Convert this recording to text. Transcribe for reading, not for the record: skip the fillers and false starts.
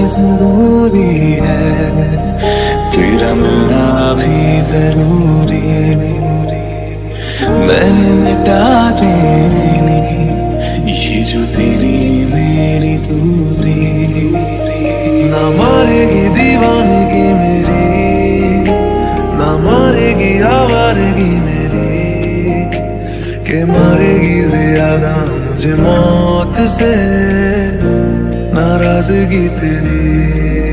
जरूरी है, तेरा मिलना भी जरूरी है। मैंने मिटा देनी ये जो तेरी मेरी दूरी, ना मारेगी दीवानगी मेरी, ना मारेगी आवारगी मेरी, के मारेगी ज्यादा मुझे मौत से नाराजगी तेरी।